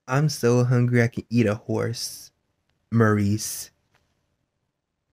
I'm so hungry I can eat a horse, Maurice.